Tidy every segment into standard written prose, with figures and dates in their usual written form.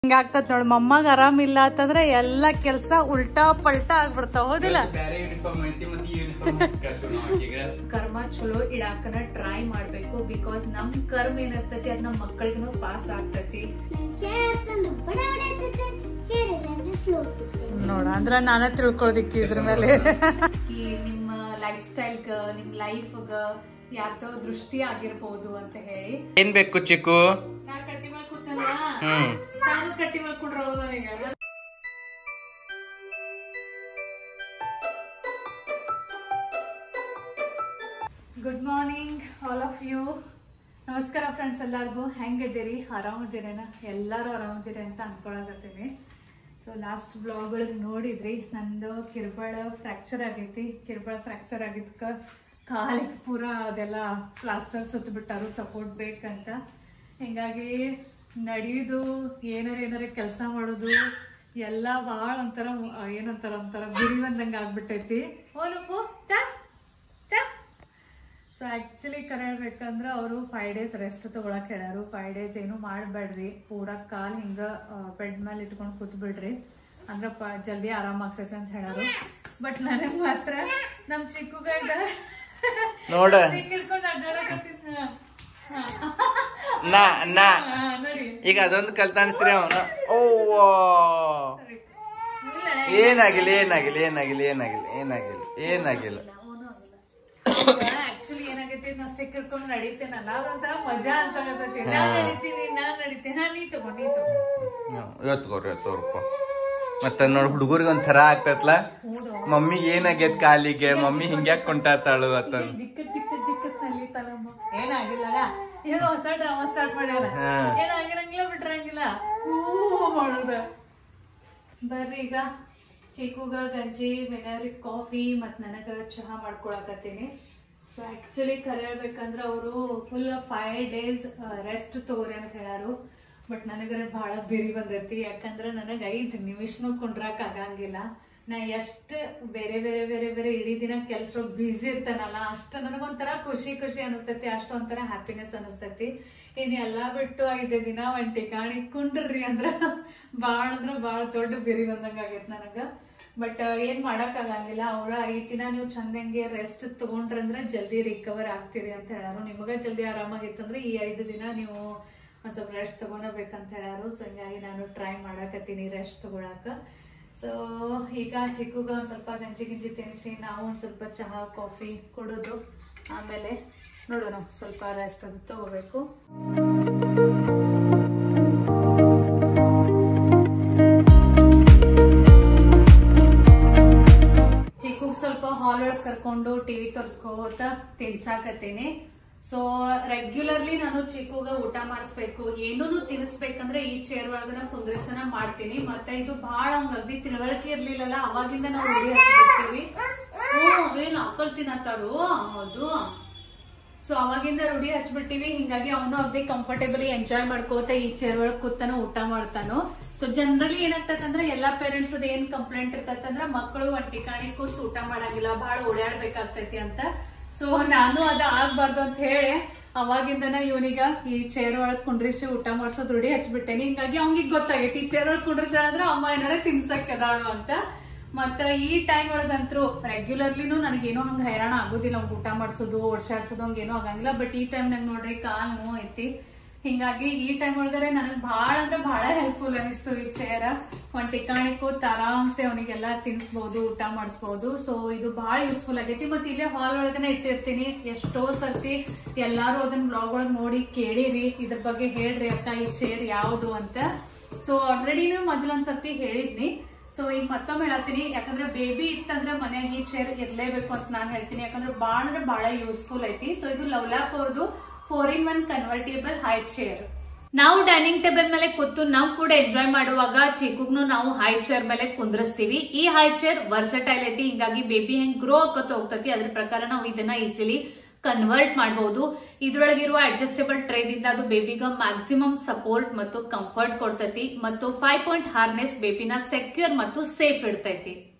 ಹಿಂಗಾಗ್ತದ ನೋಡ್ ಮೊಮ್ಮಗ ಆರಾಮಿಲ್ಲ ಅಂತಂದ್ರೆ ಎಲ್ಲಾ ಕೆಲ್ಸ ಉಲ್ಟಾ ಪಲ್ಟಾ ಆಗ್ಬಿಡ್ತಾವ ಹೌದಿಲ್ಲ. ಕರ್ಮ ಚಲೋ ಇಡಾಕನ ಟ್ರೈ ಮಾಡ್ಬೇಕು. ಬಿಕಾಸ್ ನಮ್ ಕರ್ಮ ಏನಾಗ್ತತಿ ಅದ್ ನಮ್ ಮಕ್ಕಳಿಗೂ ಪಾಸ್ ಆಗ್ತತಿ ನೋಡ. ಅಂದ್ರ ನಾನ ತಿಳ್ಕೊಳದಿಕ್ಕಿ ಇದ್ರ ಮೇಲೆ ಈ ನಿಮ್ಮ ಲೈಫ್ ಸ್ಟೈಲ್ಗ ನಿಮ್ ಲೈಫ್ಗ ಯಾರ್ದೋ ದೃಷ್ಟಿ ಆಗಿರ್ಬಹುದು ಅಂತ ಹೇಳಿ. ಏನ್ ಬೇಕು ಚಿಕ್ಕು? ನಾ ಕಟ್ಟಿ ಮೇಲೆ ಕೂತಲ್ಲ ನಾನು ಕಟ್ಟಿ ಮೇಲೆ ಕುಡ್ರ ಈಗ. Good morning all of you. ನಮಸ್ಕಾರ ಫ್ರೆಂಡ್ಸ್, ಎಲ್ಲರಿಗೂ ಹೆಂಗಿದ್ದೀರಿ? ಆರಾಮದಿರೇನ? ಎಲ್ಲರೂ ಆರಾಮದಿರಿ ಅಂತ ಅನ್ಕೊಳಕತ್ತೀನಿ. ಸೊ ಲಾಸ್ಟ್ ಬ್ಲಾಗ್ ಒಳಗೆ ನೋಡಿದ್ರಿ ನಂದು ಕಿರುಬಳ ಫ್ರ್ಯಾಕ್ಚರ್ ಆಗೈತಿ. ಕಿರುಬಳ ಫ್ರ್ಯಾಕ್ಚರ್ ಆಗಿದ್ಕ ಕಾಲಿಗೆ ಪೂರ ಅದೆಲ್ಲ ಪ್ಲಾಸ್ಟರ್ ಸುತ್ತ ಬಿಟ್ಟಾರು ಸಪೋರ್ಟ್ ಬೇಕಂತ. ಹಿಂಗಾಗಿ ನಡೆಯೋದು ಏನಾರ ಕೆಲಸ ಮಾಡೋದು ಎಲ್ಲ ಭಾಳ ಒಂಥರ ಒಂಥರ ಗುರಿ ಬಂದಂಗೆ ಆಗ್ಬಿಟ್ಟೈತಿ. ಓನಪ್ಪು ಚಾ ಚಾ. ಸೊ ಆ್ಯಕ್ಚುಲಿ ಕರೆ ಹೇಳ್ಬೇಕಂದ್ರೆ ಅವರು 5 days ರೆಸ್ಟ್ ತೊಗೊಳಕ್ಕೆ ಹೇಳ್ಯಾರು. 5 days ಏನು ಮಾಡಬೇಡ್ರಿ, ಪೂರಾ ಕಾಲು ಹಿಂಗೆ ಬೆಡ್ ಮೇಲೆ ಇಟ್ಕೊಂಡು ಕೂತ್ಬಿಡ್ರಿ ಅಂದ್ರೆ ಜಲ್ದಿ ಆರಾಮಾಗ್ತೈತೆ ಅಂತ ಹೇಳ್ಯಾರು. ಬಟ್ ನನಗೆ ಮಾತ್ರ ನಮ್ಮ ಚಿಕ್ಕುಗೈದ ನೋಡ ಈಗ ಅದೊಂದು ಕಲ್ತಾನಿಸ್ರಿ ಅವನು. ಓ ಏನಾಗಿಲ್ಲ ಏನಾಗಿಲ್ಲ ಏನಾಗಿಲ್ಲ ಏನಾಗಿಲ್ಲ ಏನಾಗಿಲ್ಲ ಏನಾಗಿಲ್ಲ. ಆಕ್ಚುಲಿ ಏನಾಗೈತಿ ನಾ ಸ್ಟಿಕ್ ಹಿಡ್ಕೊಂಡು ನಡೀತೇನಲ್ಲ ಅದೊಂಥರ ಮಜಾ ಅನ್ಸಾಕತ್ತೈತಿ. ನಾನ್ ನಡೀತೀನಿ ನೀ ತಗೊಂಡು ಇವತ್ತುಗೋರಪ್ಪ ಮತ್ತ ನೋಡ್ ಹುಡುಗರಿಗೆ ಒಂಥರ ಆಗ್ತತ್ಲ. ಮಮ್ಮಿಗೆ ಏನಾಗೈತ್ ಕಾಲಿಗೆ, ಮಮ್ಮಿ ಹಿಂಗ್ಯಾಕ್ ಕೊಂಟಾತಾಳು ಅತ್ತ ಚಿಕ್ಕ ಚಿಕ್ಕ ಚಿಕ್ಕತ್ನಲ್ಲಿ ತಲಮ್ಮ ಏನಾಗಿಲ್ಲ. ಈಗ ಹೊಸ ಡ್ರಾಮಾ ಸ್ಟಾರ್ಟ್ ಮಾಡ್ಯಾರ. ಏನಾಗಿರಂಗಿಲ್ಲ ಬಿಟ್ರಂಗಿಲ್ಲ ಮಾಡುದ. ಬರ್ರಿ ಈಗ ಚಿಕ್ಕುಗ ಗಂಜಿ ಮಿನರಿಕ್ ಕಾಫಿ ಮತ್ ನನಗ ಚಹಾ ಮಾಡ್ಕೊಳಕತ್ತೀನಿ. ಸೊ ಆಕ್ಚುಲಿ ಕರೆ ಹೇಳ್ಬೇಕಂದ್ರ ಅವರು ಫುಲ್ 5 days ರೆಸ್ಟ್ ತಗೋರಿ ಅಂತ ಹೇಳಾರು. ಬಟ್ ನನಗರ ಬಹಳ ಬಿರಿ ಬಂದೈತಿ. ಯಾಕಂದ್ರೆ ನನಗೆ 5 ನಿಮಿಷನೂ ಕುಂಡ್ರಾಕ್ ಆಗಂಗಿಲ್ಲ. ನಾ ಎಷ್ಟು ಬೇರೆ ಬೇರೆ ಬೇರೆ ಬೇರೆ ಇಡೀ ದಿನ ಕೆಲ್ಸ ಬ್ಯುಸಿ ಇರ್ತಾನಲ್ಲ ಅಷ್ಟ ನನಗೊಂಥರ ಖುಷಿ ಅನಿಸ್ತೈತಿ, ಅಷ್ಟೊಂಥರ ಹ್ಯಾಪಿನೆಸ್ ಅನಿಸ್ತೈತಿ. ಇನ್ ಎಲ್ಲಾ ಬಿಟ್ಟು 5 ದಿನ ಒಂದ್ ಟಿಕಾಣಿ ಕುಂಡ್ರಿ ಅಂದ್ರ ಬಾಳ ದೊಡ್ಡ ಬಿರಿ ಬಂದಂಗ ಆಗೈತಿ ನನಗ. ಬಟ್ ಏನ್ ಮಾಡಕ್ ಆಗಂಗಿಲ್ಲ. ಅವ್ರ 5 ದಿನ ನೀವು ಚಂದಂಗೆ ರೆಸ್ಟ್ ತಗೊಂಡ್ರಂದ್ರ ಜಲ್ದಿ ರಿಕವರ್ ಆಗ್ತೀರಿ ಅಂತ ಹೇಳಾರು. ನಿಮಗ ಜಲ್ದಿ ಆರಾಮಾಗಿತ್ತಂದ್ರೆ ಈ 5 ದಿನ ನೀವು ಒಂದ್ ಸ್ವಲ್ಪ ರೆಸ್ಟ್ ತಗೊಳಬೇಕಂತ ಹೇಳಾರು. ಸೊ ಹಿಂಗಾಗಿ ನಾನು ಟ್ರೈ ಮಾಡಕತ್ತೀನಿ ರೆಸ್ಟ್ ತಗೊಳಕ. ಸೊ ಈಗ ಚಿಕ್ಕುಗ ಒಂದ್ ಸ್ವಲ್ಪ ಗಂಜಿ ತಿನ್ನಿಸಿ ನಾವು ಒಂದ್ ಸ್ವಲ್ಪ ಚಹಾ ಕಾಫಿ ಕುಡಿದು ಆಮೇಲೆ ನೋಡೋಣ ಸ್ವಲ್ಪ ರೆಸ್ಟ್ ಅದು ತಗೋಬೇಕು. ಚಿಕ್ಕುಗ್ ಸ್ವಲ್ಪ ಹಾಲ್ ಒಳಗೆ ಕರ್ಕೊಂಡು ಟಿವಿ ತೋರ್ಸ್ಕೋತ ತಿನ್ಸಾಕತ್ತೀನಿ. ಸೊ ರೆಗ್ಯುಲರ್ಲಿ ನಾನು ಚಿಕ್ಕುಗ ಊಟ ಮಾಡಿಸ್ಬೇಕು, ಏನೂನು ತಿನ್ನಿಸ್ಬೇಕಂದ್ರೆ ಈ ಚೇರ್ ಒಳಗನ ಕುಂದ್ರಿಸನ ಮಾಡ್ತೀನಿ. ಮತ್ತೆ ಇದು ಬಹಳ ಹಂಗ ಅಗ್ದಿ ತಿಳುವಳಿಕೆ ಇರ್ಲಿಲ್ಲಲ್ಲ, ಅವಾಗಿಂದ ನಾವು ರೂಢಿ ಹಚ್ಚಿಬಿಡ್ತೀವಿ. ಅವೇನು ಅಕ್ಕಲ್ ತಿನ್ನತ್ತಾರು ಹೌದು. ಸೊ ಅವಾಗಿಂದ ರೂಢಿ ಹಚ್ಬಿಟ್ಟಿವಿ. ಹಿಂಗಾಗಿ ಅವನು ಅಗ್ದಿ ಕಂಫರ್ಟೇಬಲಿ ಎಂಜಾಯ್ ಮಾಡ್ಕೋತ ಈ ಚೇರ್ ಒಳಗ್ ಕೂತಾನು ಊಟ ಮಾಡ್ತಾನು. ಸೊ ಜನರಲಿ ಏನಾಗ್ತದಂದ್ರೆ ಎಲ್ಲಾ ಪೇರೆಂಟ್ಸ್ ಏನ್ ಕಂಪ್ಲೇಂಟ್ ಇರ್ತಂದ್ರ ಮಕ್ಕಳು ಒಂದ್ ಟಿಕಾಣಿ ಕೂತ್ ಊಟ ಮಾಡಂಗಿಲ್ಲ, ಬಹಳ ಓಡಾಡ್ಬೇಕಾಗ್ತೈತಿ ಅಂತ. ಸೊ ನಾನು ಅದ ಆಗ್ಬಾರ್ದು ಅಂತ ಹೇಳಿ ಅವಾಗಿಂದನ ಇವನಿಗ ಈ ಚೇರ್ ಒಳಗ್ ಕುಂಡ್ರಿಸಿ ಊಟ ಮಾಡ್ಸೋದ್ ರೂಢಿ ಹಚ್ಬಿಟ್ಟೇನಿ. ಹಿಂಗಾಗಿ ಅವ್ನಿಗೆ ಗೊತ್ತಾಗೈತಿ ಈ ಚೇರ್ ಒಳಗ್ ಕುಂಡ್ರಿಸ ಅಂದ್ರೆ ಅಮ್ಮ ಏನಾರ ತಿನ್ಸಕ್ ಅದಾಳು ಅಂತ. ಮತ್ತ ಈ ಟೈಮ್ ಒಳಗಂತೂ ರೆಗ್ಯುಲರ್ಲಿನೂ ನನಗೇನೋ ಹಂಗ ಹೈರಾಣ ಆಗೋದಿಲ್ಲ. ಅವ್ಗೆ ಊಟ ಮಾಡ್ಸೋದು ಓಡ್ಸಾಡ್ಸೋದು ಹಂಗೇನೋ ಆಗಂಗಿಲ್ಲ. ಬಟ್ ಈ ಟೈಮ್ ನಂಗೆ ನೋಡ್ರಿ ಕಾಲ್ ನೋವು ಐತಿ. ಹಿಂಗಾಗಿ ಈ ಟೈಮ್ ಒಳಗಡೆ ನನಗ್ ಬಹಳ ಅಂದ್ರೆ ಬಹಳ ಹೆಲ್ಪ್ಫುಲ್ ಅನಿಸ್ತು ಈ ಚೇರ್. ಒಂದ್ ಟಿಕಾಣಿ ಕೂತ್ ಆರಾಮ್ಸೆ ಅವನಿಗೆಲ್ಲ ತಿನ್ಸ್ಬಹುದು, ಊಟ ಮಾಡಿಸ್ಬಹುದು. ಸೊ ಇದು ಬಹಳ ಯೂಸ್ಫುಲ್ ಆಗೈತಿ. ಮತ್ತೆ ಇಲ್ಲೇ ಹಾಲ್ ಒಳಗನೆ ಇಟ್ಟಿರ್ತೀನಿ. ಎಷ್ಟೋ ಸರ್ತಿ ಎಲ್ಲಾರು ಅದನ್ನ ಬ್ಲಾಗ್ ಒಳಗ್ ನೋಡಿ ಕೇಳಿರಿ, ಇದ್ರ ಬಗ್ಗೆ ಹೇಳ್ರಿ ಅಕ್ಕ ಈ ಚೇರ್ ಯಾವ್ದು ಅಂತ. ಸೊ ಆಲ್ರೆಡಿ ಮೊದಲೊಂದ್ಸರ್ತಿ ಹೇಳಿದ್ನಿ. ಸೊ ಈಗ ಮತ್ತೊಮ್ಮೆ ಹೇಳತ್ತೀನಿ. ಯಾಕಂದ್ರೆ ಬೇಬಿ ಇತ್ತಂದ್ರೆ ಮನ್ಯಾಗ ಈ ಚೇರ್ ಇರ್ಲೇಬೇಕು ಅಂತ ನಾನ್ ಹೇಳ್ತೀನಿ. ಯಾಕಂದ್ರೆ ಬಹಳ ಅಂದ್ರೆ ಬಹಳ ಯೂಸ್ಫುಲ್ ಐತಿ. ಸೊ ಇದು ಲವ್ಲಾಪ್ ಅವ್ರದ್ದು 4-in-1 ಕನ್ವರ್ಟೇಬಲ್ ಹೈ ಚೇರ್. ನಾವು ಡೈನಿಂಗ್ ಟೇಬಲ್ ಮೇಲೆ ಕೂತು ನಮ್ ಫುಡ್ ಎಂಜಾಯ್ ಮಾಡುವಾಗ ಚಿಕ್ಕುಗ್ನು ನಾವು ಹೈ ಚೇರ್ ಮೇಲೆ ಕುಂದ್ರಸ್ತೀವಿ. ಈ ಹೈ ಚೇರ್ ವರ್ಸಟೈಲ್ ಐತಿ. ಹಿಂಗಾಗಿ ಬೇಬಿ ಹೆಂಗ್ ಗ್ರೋ ಆಕತ್ ಹೋಗ್ತತಿ ಅದ್ರ ಪ್ರಕಾರ ನಾವು ಇದನ್ನ ಈಸಿಲಿ ಕನ್ವರ್ಟ್ ಮಾಡಬಹುದು. ಇದ್ರೊಳಗಿರುವ ಅಡ್ಜಸ್ಟೇಬಲ್ ಟ್ರೇದಿಂದ ಅದು ಬೇಬಿಗ ಮ್ಯಾಕ್ಸಿಮಮ್ ಸಪೋರ್ಟ್ ಮತ್ತು ಕಂಫರ್ಟ್ ಕೊಡ್ತೈತಿ. ಮತ್ತು 5 point ಹಾರ್ನೆಸ್ ಬೇಬಿನ ಸೆಕ್ಯೂರ್ ಮತ್ತು ಸೇಫ್ ಇಡ್ತೈತಿ.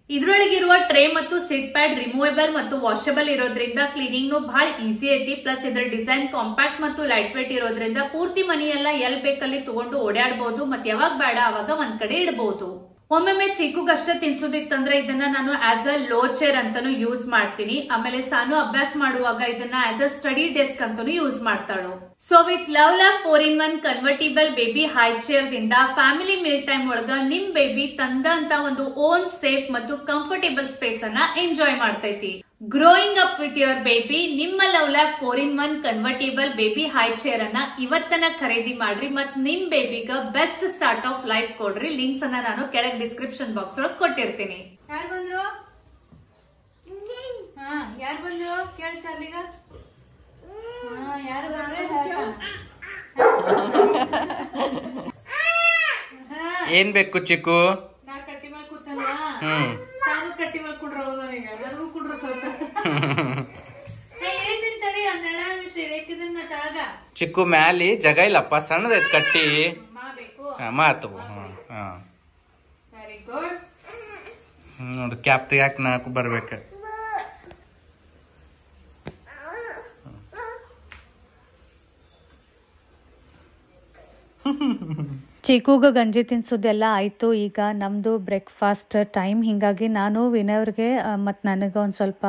ಇದ್ರೊಳಗಿರುವ ಟ್ರೇ ಮತ್ತು ಸಿಟ್ ಪ್ಯಾಡ್ ರಿಮೂವೇಬಲ್ ಮತ್ತು ವಾಷಬಲ್ ಇರೋದ್ರಿಂದ ಕ್ಲೀನಿಂಗ್ ಬಹಳ ಈಸಿ ಐತಿ. ಪ್ಲಸ್ ಇದ್ರ ಡಿಸೈನ್ ಕಾಂಪ್ಯಾಕ್ಟ್ ಮತ್ತು ಲೈಟ್ ವೇಟ್ ಇರೋದ್ರಿಂದ ಪೂರ್ತಿ ಮನೆಯೆಲ್ಲ ಎಲ್ ಬೇಕಲ್ಲಿ ತಗೊಂಡು ಓಡಾಡಬಹುದು. ಮತ್ತೆ ಯಾವಾಗ ಬೇಡ ಅವಾಗ ಒಂದ್ ಕಡೆ ಇಡಬಹುದು. ಒಮ್ಮೊಮ್ಮೆ ಚಿಕ್ಕಗಷ್ಟೇ ತಿನ್ಸೋದಿತ್ತಂದ್ರೆ ಇದನ್ನ ನಾನು ಆಸ್ ಅ ಲೋ ಚೇರ್ ಅಂತಾನು ಯೂಸ್ ಮಾಡ್ತೀನಿ. ಆಮೇಲೆ ಸಾನು ಅಭ್ಯಾಸ ಮಾಡುವಾಗ ಇದನ್ನ ಆಸ್ ಅ ಸ್ಟಡಿ ಡೆಸ್ಕ್ ಅಂತಾನು ಯೂಸ್ ಮಾಡ್ತಾಳು. So with LuvLap 4-in-1 convertible baby high chair ದಿಂದ ಫ್ಯಾಮಿಲಿ ಮೀಲ್ ಟೈಮ್ ಒಳಗ ನಿಮ್ ಬೇಬಿ ತಂದಂತ ಒಂದು ಓನ್ ಸೇಫ್ ಮತ್ತು ಕಂಫರ್ಟೇಬಲ್ ಸ್ಪೇಸ್ ಅನ್ನ ಎಂಜಾಯ್ ಮಾಡ್ತೈತಿ. Growing up with your baby ನಿಮ್ಮ LuvLap 4-in-1 convertible baby high chair ಅನ್ನ ಇವತ್ತನ ಖರೀದಿ ಮಾಡ್ರಿ ಮತ್ ನಿಮ್ ಬೇಬಿಗ ಬೆಸ್ಟ್ ಸ್ಟಾರ್ಟ್ ಆಫ್ ಲೈಫ್ ಕೊಡ್ರಿ. ಲಿಂಕ್ಸ್ ಅನ್ನ ನಾನು ಕೆಳಗೆ ಡಿಸ್ಕ್ರಿಪ್ಷನ್ ಬಾಕ್ಸ್ ಒಳಗೆ ಕೊಟ್ಟಿರ್ತೀನಿ. ಯಾರು ಬಂದ್ರು? ಯಾರು ಬಂದ್ರು ಕೇಳ ಚಾರ್ಲಿಗ. ಯಾರು ಬಂದ್ರೆ ಏನ್ ಬೇಕು ಚಿಕ್ಕು? ನಾ ಕಟ್ಟಿ ಮೇಲೆ ಕೂತಲ್ಲ, ನಾನು ಕಟ್ಟಿ ಮೇಲೆ ಕುಡ್ರ ಈಗ ನನಗೂ ಕುಡ್ರ ಸ್ವಲ್ಪ ಹೇಳ್ತೀನಿ. 12 ನಿಮಿಷ ಬೇಕಿದನ್ನ ತಳಗ. ಚಿಕ್ಕು ಮ್ಯಾಲಿ ಜಗ ಇಲ್ಲಪ್ಪ, ಸಣ್ಣದೈತ್ ಕಟ್ಟಿ. ಮಾತು ವೆರಿ ಗುಡ್. ನೋಡು ಕ್ಯಾಪ್ ತೆಗ್ಯಾಕ ನಾಲ್ಕು ಬರ್ಬೇಕ. ಚಿಕ್ಕುಗ ಗಂಜಿ ತಿನ್ಸೋದೆಲ್ಲ ಆಯ್ತು. ಈಗ ನಮ್ದು ಬ್ರೇಕ್ಫಾಸ್ಟ್ ಟೈಮ್. ಹಿಂಗಾಗಿ ನಾನು ವಿನಯವ್ರಿಗೆ ಮತ್ತು ನನಗೆ ಒಂದು ಸ್ವಲ್ಪ